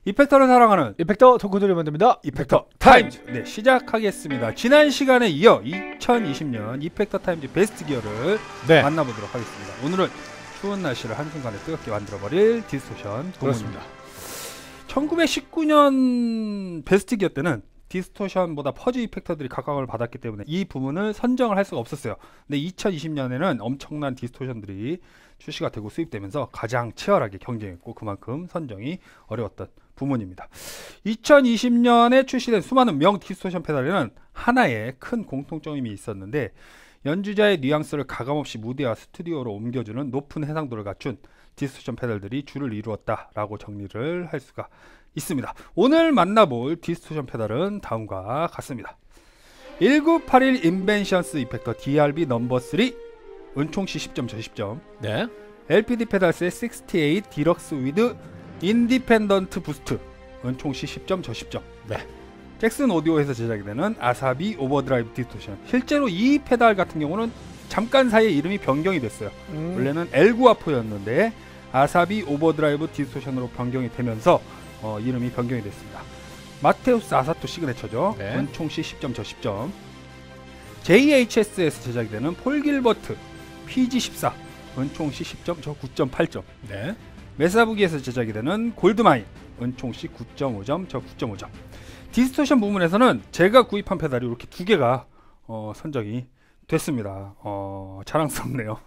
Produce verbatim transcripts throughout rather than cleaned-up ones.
이펙터를 사랑하는 이펙터 덕후들이 만듭니다. 이펙터 타임즈. 네, 시작하겠습니다. 지난 시간에 이어 이천이십 년 이펙터 타임즈 베스트 기어를 네. 만나보도록 하겠습니다. 오늘은 추운 날씨를 한순간에 뜨겁게 만들어버릴 디스토션 부문입니다. 천구백십구 년 베스트 기어 때는 디스토션보다 퍼즈 이펙터들이 각광을 받았기 때문에 이 부문을 선정을 할 수가 없었어요. 근데 이천이십 년에는 엄청난 디스토션들이 출시가 되고 수입되면서 가장 치열하게 경쟁했고 그만큼 선정이 어려웠던 부문입니다. 이천이십 년에 출시된 수많은 명 디스토션 페달에는 하나의 큰 공통점이 있었는데 연주자의 뉘앙스를 가감없이 무대와 스튜디오로 옮겨주는 높은 해상도를 갖춘 디스토션 페달들이 주를 이루었다라고 정리를 할 수가 있습니다. 오늘 만나볼 디스토션 페달은 다음과 같습니다. 천구백팔십일 인벤션스 이펙터 디알비 넘버 쓰리 은총 씨 십 점 저 십 점. 네. 엘피디 페달스의 육십팔 디럭스 위드 인디펜던트 부스트 은총 씨 십 점 저 십 점. 네. 잭슨 오디오에서 제작이 되는 아사비 오버드라이브 디스토션. 실제로 이 페달 같은 경우는 잠깐 사이에 이름이 변경이 됐어요. 음. 원래는 엘구아포였는데 아사비 오버드라이브 디스토션으로 변경이 되면서 어, 이름이 변경이 됐습니다. 마테우스 아사토 시그네처죠. 네. 은총 씨 십 점 저 십 점. 제이에이치에스에서 제작이 되는 폴 길버트 피지 십사 은총 씨 십 점 저 구 점 팔 점. 네. 메사부기에서 제작이 되는 골드마인 은총 씨 구 점 오 점 저 구 점 오 점. 디스토션 부문에서는 제가 구입한 페달이 이렇게 두 개가 어, 선정이 됐습니다. 어, 자랑스럽네요.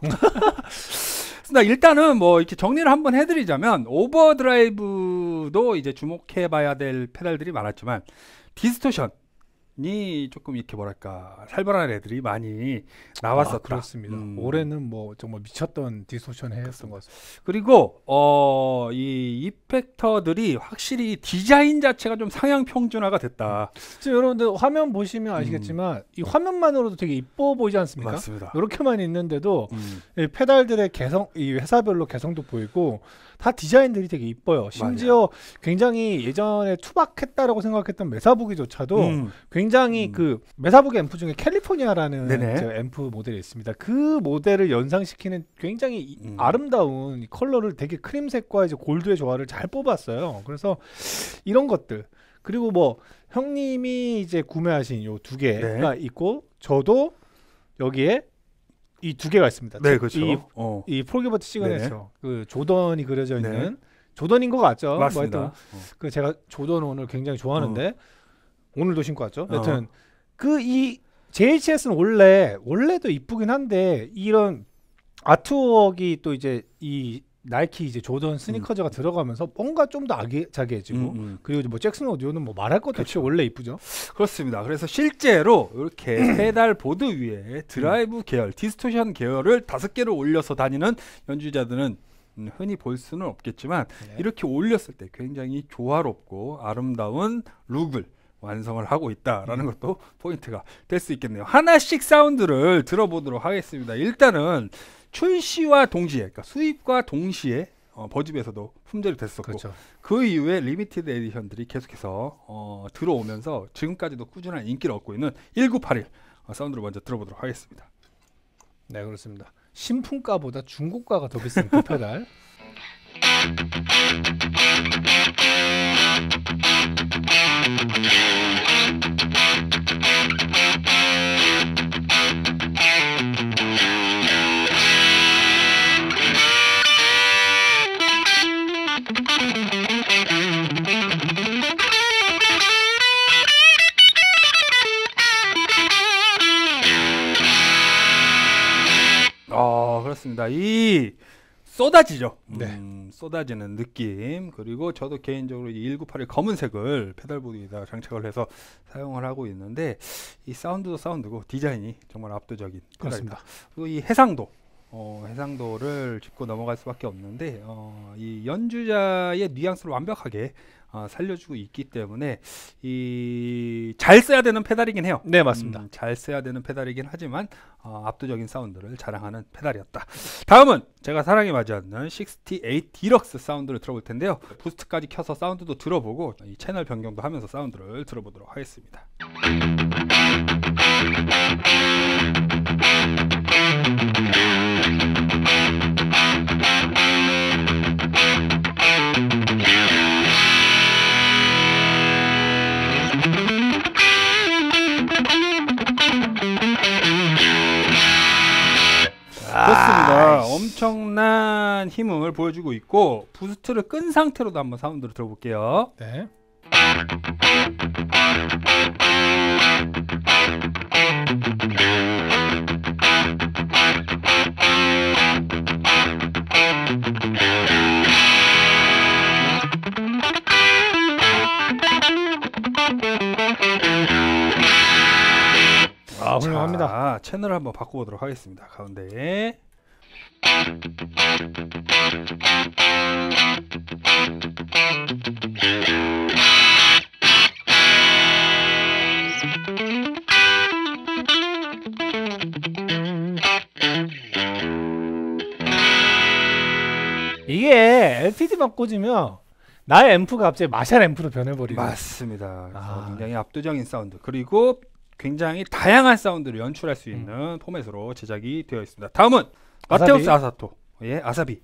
일단은 뭐 이렇게 정리를 한번 해드리자면 오버드라이브도 이제 주목해봐야 될 페달들이 많았지만 디스토션이 조금 이렇게 뭐랄까 살벌한 애들이 많이 나왔었다. 아, 그렇습니다. 음. 올해는 뭐 정말 미쳤던 디스토션 해였던 것 같습니다. 그리고 어, 이 이펙터들이 확실히 디자인 자체가 좀 상향 평준화가 됐다. 지금 여러분들 화면 보시면 아시겠지만 음. 이 화면만으로도 되게 이뻐 보이지 않습니까? 맞습니다. 이렇게만 있는데도 음. 이 페달들의 개성, 이 회사별로 개성도 보이고 다 디자인들이 되게 이뻐요. 심지어 맞아요. 굉장히 예전에 투박했다라고 생각했던 메사부기조차도 음. 굉장히 음. 그 메사부기 앰프 중에 캘리포니아라는 앰프 모델이 있습니다. 그 모델을 연상시키는 굉장히 음. 아름다운 컬러를 되게 크림색과 이제 골드의 조화를 잘 뽑았어요. 그래서 이런 것들 그리고 뭐 형님이 이제 구매하신 요 두 개가 네. 있고 저도 여기에 이 두 개가 있습니다. 네, 그렇죠. 이, 어. 이 폴기버트 시그네처 그 조던이 그려져 있는 네. 조던인 것 같죠. 맞습니다. 뭐 어. 그 제가 조던 오늘 굉장히 좋아하는데 어. 오늘도 신고 왔죠. 어. 여튼 그 이 제이에이치에스는 원래 원래도 이쁘긴 한데 이런 아트웍이 또 이제 이 나이키 이제 조던 스니커즈가 음. 들어가면서 뭔가 좀 더 아기자기해지고 음, 음. 그리고 뭐 잭슨 오디오는 뭐 말할 것도 없이 원래 이쁘죠. 그렇습니다. 그래서 실제로 이렇게 페달 보드 위에 드라이브 계열, 디스토션 계열을 다섯 개를 올려서 다니는 연주자들은 음, 흔히 볼 수는 없겠지만 네. 이렇게 올렸을 때 굉장히 조화롭고 아름다운 룩을 완성을 하고 있다라는 음. 것도 포인트가 될 수 있겠네요. 하나씩 사운드를 들어보도록 하겠습니다. 일단은 출시와 동시에, 그러니까 수입과 동시에 어, 버즈비에서도 품절이 됐었고 그렇죠. 그 이후에 리미티드 에디션들이 계속해서 어, 들어오면서 지금까지도 꾸준한 인기를 얻고 있는 천구백팔십일 어, 사운드를 먼저 들어보도록 하겠습니다. 네, 그렇습니다. 신품가보다 중고가가 더 비싼 그 페달. 어, 그렇습니다. 이 쏟아지죠. 네. 음, 쏟아지는 느낌. 그리고 저도 개인적으로 이 천구백팔십일 검은색을 페달보드에다 장착을 해서 사용을 하고 있는데 이 사운드도 사운드고 디자인이 정말 압도적인 그렇습니다. 페달입니다. 그리고 이 해상도 어, 해상도를 짚고 넘어갈 수밖에 없는데 어, 이 연주자의 뉘앙스를 완벽하게 어, 살려주고 있기 때문에 이 잘 써야 되는 페달이긴 해요. 네, 맞습니다. 음, 잘 써야 되는 페달이긴 하지만 어, 압도적인 사운드를 자랑하는 페달이었다. 다음은 제가 사랑에 맞이하는 육십팔 디럭스 사운드를 들어볼 텐데요. 부스트까지 켜서 사운드도 들어보고 이 채널 변경도 하면서 사운드를 들어보도록 하겠습니다. 엄청난 힘을 보여주고 있고 부스트를 끈 상태로도 한번 사운드를 들어볼게요. 네. 아, 훌륭합니다. 자, 채널을 한번 바꿔보도록 하겠습니다. 가운데에 이게 엘피디만 꽂으면 나의 앰프가 갑자기 마샬 앰프로 변해버리고. 맞습니다. 아. 굉장히 압도적인 사운드 그리고 굉장히 다양한 사운드를 연출할 수 있는 음. 포맷으로 제작이 되어 있습니다. 다음은 아사비? 마테우스 아사토 예 아사비.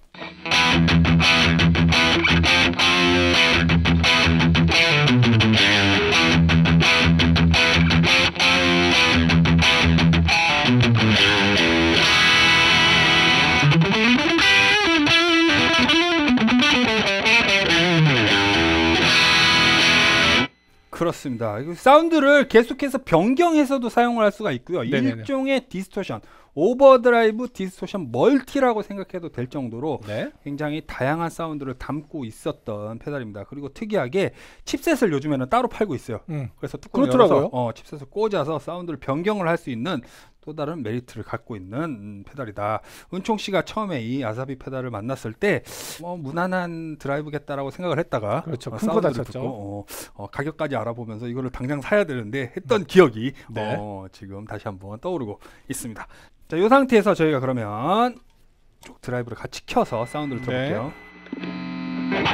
그렇습니다. 사운드를 계속해서 변경해서도 사용을 할 수가 있고요. 네네네. 일종의 디스토션, 오버드라이브 디스토션 멀티라고 생각해도 될 정도로 네. 굉장히 다양한 사운드를 담고 있었던 페달입니다. 그리고 특이하게 칩셋을 요즘에는 따로 팔고 있어요. 음. 그래서 뚜껑을 열어서 어, 칩셋을 꽂아서 사운드를 변경을 할 수 있는 또 다른 메리트를 갖고 있는 음, 페달이다. 은총 씨가 처음에 이 아사비 페달을 만났을 때 뭐 무난한 드라이브겠다라고 생각을 했다가 그렇죠. 어, 큰 거 다쳤죠. 어, 어, 가격까지 알아보면서 이거를 당장 사야 되는데 했던 음. 기억이 네. 어, 지금 다시 한번 떠오르고 있습니다. 자, 이 상태에서 저희가 그러면 쭉 드라이브를 같이 켜서 사운드를 들어볼게요. 네.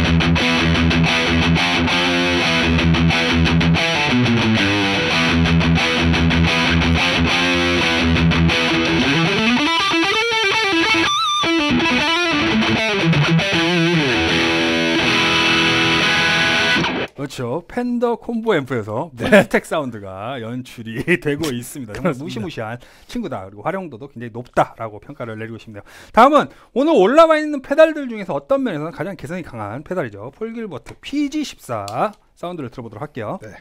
그렇죠. 팬더 콤보 앰프에서 네. 스택 사운드가 연출이 되고 있습니다. 정말 무시무시한 친구다. 그리고 활용도도 굉장히 높다라고 평가를 내리고 싶네요. 다음은 오늘 올라와 있는 페달들 중에서 어떤 면에서는 가장 개성이 강한 페달이죠. 폴 길버트 피지 십사 사운드를 들어보도록 할게요. 네.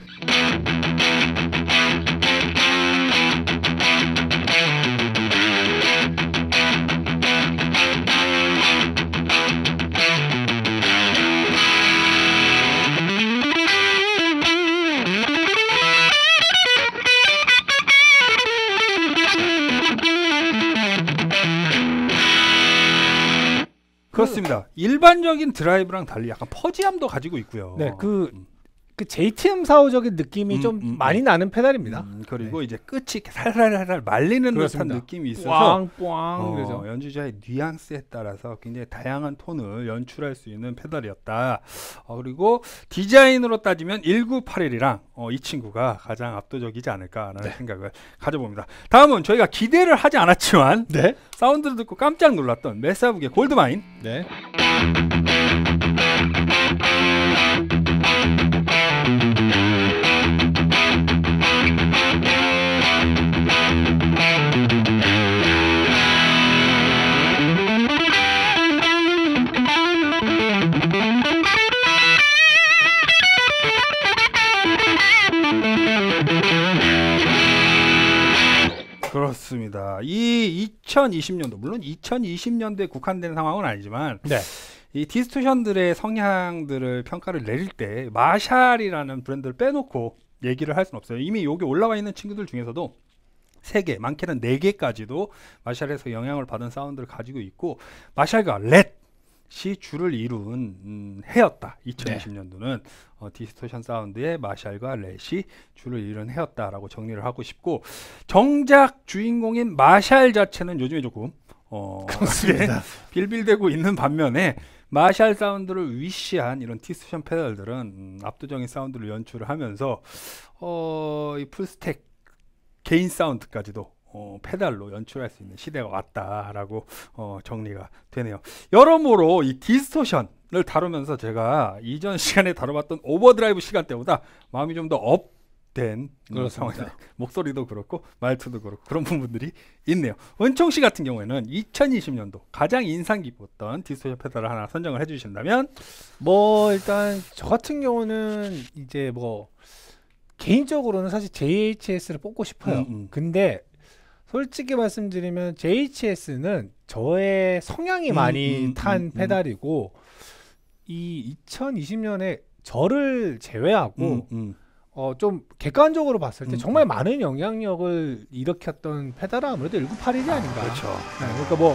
그렇습니다. 일반적인 드라이브랑 달리 약간 퍼지함도 가지고 있고요. 네, 그, 음. 그 제이티엠 사오적인 느낌이 음, 좀 음, 많이 음. 나는 페달입니다. 음, 그리고 네. 이제 끝이 살살살살 말리는 그렇습니다. 듯한 느낌이 있어서 꽝꽝 어, 그래서 연주자의 뉘앙스에 따라서 굉장히 다양한 톤을 연출할 수 있는 페달이었다. 어, 그리고 디자인으로 따지면 천구백팔십일이랑 어, 이 친구가 가장 압도적이지 않을까라는 네. 생각을 가져봅니다. 다음은 저희가 기대를 하지 않았지만 네? 사운드를 듣고 깜짝 놀랐던 메사북의 골드마인. 네. 그렇습니다. 이 이천이십 년도 물론 이천이십 년도에 국한된 상황은 아니지만 네. 이 디스토션들의 성향들을 평가를 내릴 때 마샬이라는 브랜드를 빼놓고 얘기를 할 수는 없어요. 이미 여기 올라와 있는 친구들 중에서도 세 개, 많게는 네 개까지도 마샬에서 영향을 받은 사운드를 가지고 있고 마샬과 렛이 줄을 이룬 음, 해였다. 이천이십 년도는 네. 어, 디스토션 사운드의 마샬과 렛이 줄을 이룬 해였다라고 정리를 하고 싶고 정작 주인공인 마샬 자체는 요즘에 조금 어, 그렇습니다. 빌빌대고 있는 반면에 마샬 사운드를 위시한 이런 디스토션 페달들은 음, 압도적인 사운드를 연출을 하면서 어, 이 풀스택 개인 사운드까지도 어, 페달로 연출할 수 있는 시대가 왔다라고 어, 정리가 되네요. 여러모로 이 디스토션을 다루면서 제가 이전 시간에 다뤄봤던 오버드라이브 시간대보다 마음이 좀 더 된 상황에 목소리도 그렇고 말투도 그렇고 그런 부분들이 있네요. 은총 씨 같은 경우에는 이천이십 년도 가장 인상 깊었던 디스토션 페달을 하나 선정을 해주신다면? 뭐 일단 저 같은 경우는 이제 뭐 개인적으로는 사실 제이에이치에스를 뽑고 싶어요. 음, 음. 근데 솔직히 말씀드리면 제이에이치에스는 저의 성향이 음, 많이 음, 탄 음, 페달이고 이 이천이십 년에 저를 제외하고 음, 음. 어, 좀 객관적으로 봤을 때 음, 정말 음. 많은 영향력을 일으켰던 페달은 아무래도 천구백팔십일이 아닌가. 그렇죠. 네, 그러니까 뭐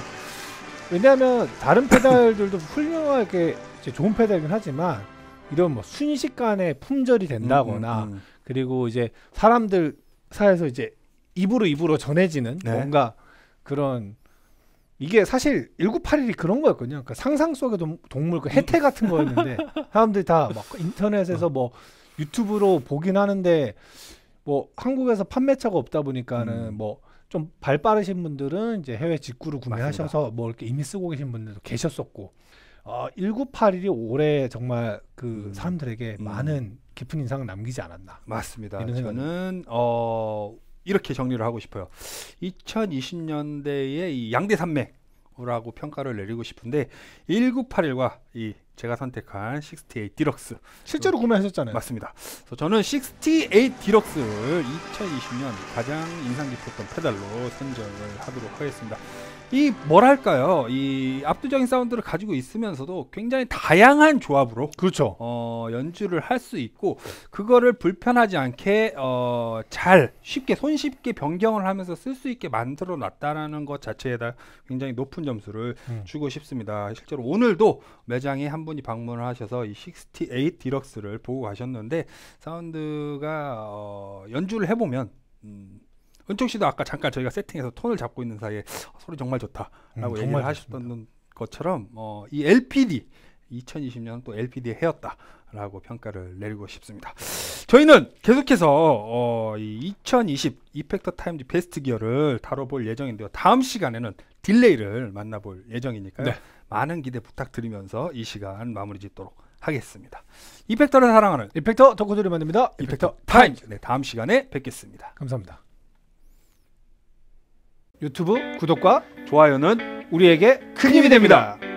왜냐하면 다른 페달들도 훌륭하게 이제 좋은 페달이긴 하지만 이런 뭐 순식간에 품절이 된다거나 음, 음, 음. 그리고 이제 사람들 사이에서 이제 입으로 입으로 전해지는 네. 뭔가 그런 이게 사실 천구백팔십일이 그런 거였거든요. 그러니까 상상 속의 동물 그 해태 같은 거였는데 사람들이 다 막 인터넷에서 뭐 유튜브로 보긴 하는데 뭐 한국에서 판매처가 없다 보니까는 음. 뭐 좀 발 빠르신 분들은 이제 해외 직구로 구매하셔서 맞습니다. 뭐 이렇게 이미 쓰고 계신 분들도 계셨었고 어, 천구백팔십일이 올해 정말 그 음. 사람들에게 음. 많은 깊은 인상을 남기지 않았나. 맞습니다. 저는 어 이렇게 정리를 하고 싶어요. 이천이십 년대의 이 양대 산맥이라고 평가를 내리고 싶은데 천구백팔십일과 이 제가 선택한 육십팔 디럭스 실제로 구매하셨잖아요. 맞습니다. 그래서 저는 육십팔 디럭스를 이천이십 년 가장 인상 깊었던 페달로 선정을 하도록 하겠습니다. 이 뭐랄까요, 이 압도적인 사운드를 가지고 있으면서도 굉장히 다양한 조합으로 그렇죠. 어, 연주를 할 수 있고 그거를 불편하지 않게 어, 잘 쉽게 손쉽게 변경을 하면서 쓸 수 있게 만들어 놨다라는 것 자체에다 굉장히 높은 점수를 음. 주고 싶습니다. 실제로 오늘도 매장에 한 분이 방문을 하셔서 이 육십팔 디럭스를 보고 가셨는데 사운드가 어, 연주를 해보면 음, 은총 씨도 아까 잠깐 저희가 세팅해서 톤을 잡고 있는 사이에 어, 소리 정말 좋다라고 음, 얘기를 정말 하셨던 좋습니다. 것처럼 어, 이 엘피디 이천이십 년 또 엘피디의 해였다라고 평가를 내리고 싶습니다. 저희는 계속해서 어, 이 이천이십 이펙터 타임즈 베스트 기어를 다뤄볼 예정인데요. 다음 시간에는 딜레이를 만나볼 예정이니까요. 네. 많은 기대 부탁드리면서 이 시간 마무리 짓도록 하겠습니다. 이펙터를 사랑하는 이펙터 덕후들이 만듭니다. 이펙터, 이펙터 타임즈. 네, 다음 시간에 뵙겠습니다. 감사합니다. 유튜브 구독과 좋아요는 우리에게 큰 힘이 됩니다.